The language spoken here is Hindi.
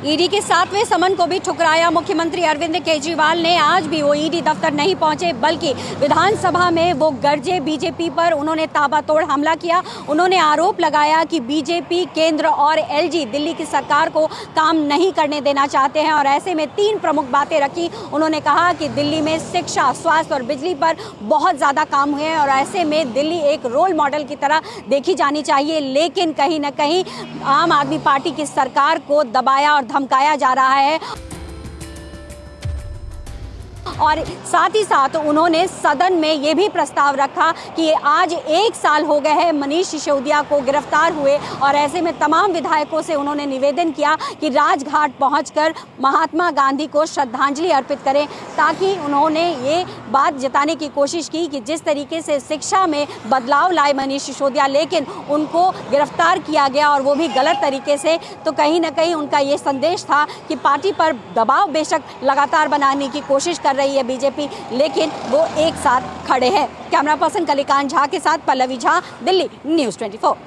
ईडी के 7वें समन को भी ठुकराया। मुख्यमंत्री अरविंद केजरीवाल ने आज भी वो ईडी दफ्तर नहीं पहुंचे, बल्कि विधानसभा में वो गरजे बीजेपी पर। उन्होंने ताबड़तोड़ हमला किया। उन्होंने आरोप लगाया कि बीजेपी, केंद्र और एलजी दिल्ली की सरकार को काम नहीं करने देना चाहते हैं, और ऐसे में 3 प्रमुख बातें रखी। उन्होंने कहा कि दिल्ली में शिक्षा, स्वास्थ्य और बिजली पर बहुत ज़्यादा काम हुए हैं, और ऐसे में दिल्ली एक रोल मॉडल की तरह देखी जानी चाहिए। लेकिन कहीं ना कहीं आम आदमी पार्टी की सरकार को दबाया और धमकाया जा रहा है। और साथ ही साथ उन्होंने सदन में ये भी प्रस्ताव रखा कि आज 1 साल हो गए हैं मनीष सिसोदिया को गिरफ्तार हुए, और ऐसे में तमाम विधायकों से उन्होंने निवेदन किया कि राजघाट पहुंचकर महात्मा गांधी को श्रद्धांजलि अर्पित करें, ताकि उन्होंने ये बात जताने की कोशिश की कि जिस तरीके से शिक्षा में बदलाव लाए मनीष सिसोदिया, लेकिन उनको गिरफ्तार किया गया और वो भी गलत तरीके से। तो कहीं ना कहीं उनका ये संदेश था कि पार्टी पर दबाव बेशक लगातार बनाने की कोशिश कर रही है बीजेपी, लेकिन वो एक साथ खड़े हैं। कैमरा पर्सन कलिकांत झा के साथ पल्लवी झा, दिल्ली न्यूज़ 24।